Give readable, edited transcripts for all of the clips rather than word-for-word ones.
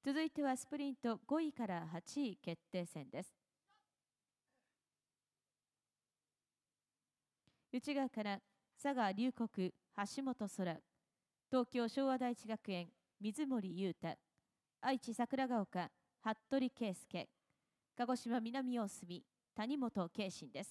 続いてはスプリント5位から8位決定戦です。内側から佐賀龍谷橋本空、東京昭和第一学園水森裕太、愛知桜ヶ丘服部圭介、鹿児島南大隅谷本慶信です。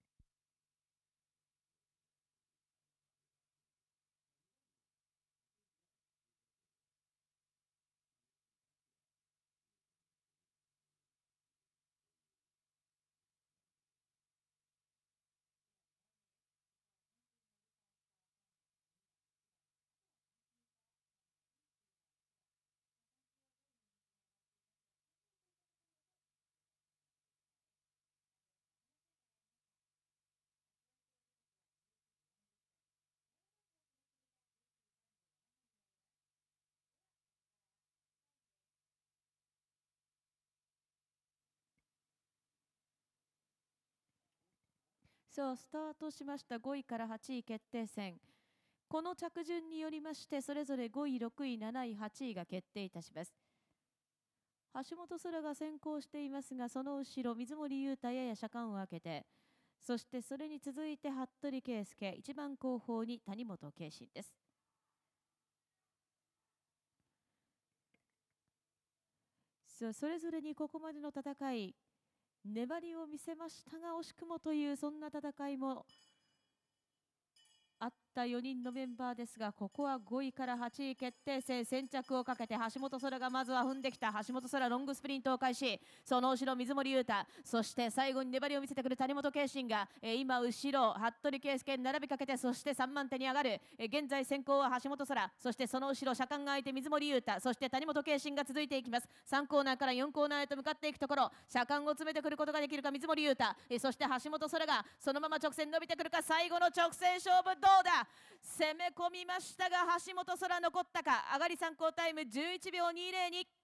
そうスタートしました5位から8位決定戦。この着順によりましてそれぞれ5位、6位、7位、8位が決定いたします。橋本空が先行していますが、その後ろ水森裕太やや車間を空けて、そしてそれに続いて服部圭介、一番後方に谷本慶信です。それぞれにここまでの戦い、粘りを見せましたが惜しくもというそんな戦いもあった4人のメンバーですが、ここは5位から8位決定戦、先着をかけて橋本空がまずは踏んできた。橋本空ロングスプリントを開始、その後ろ水森裕太、そして最後に粘りを見せてくる谷本慶信が、今後ろ服部圭介に並びかけて、そして3番手に上がる。現在先行は橋本空、そしてその後ろ車間が空いて水森裕太、そして谷本慶信が続いていきます。3コーナーから4コーナーへと向かっていくところ、車間を詰めてくることができるか水森裕太、そして橋本空がそのまま直線伸びてくるか。最後の直線勝負どうだ。攻め込みましたが橋本空残ったか。上がり参考タイム11秒202。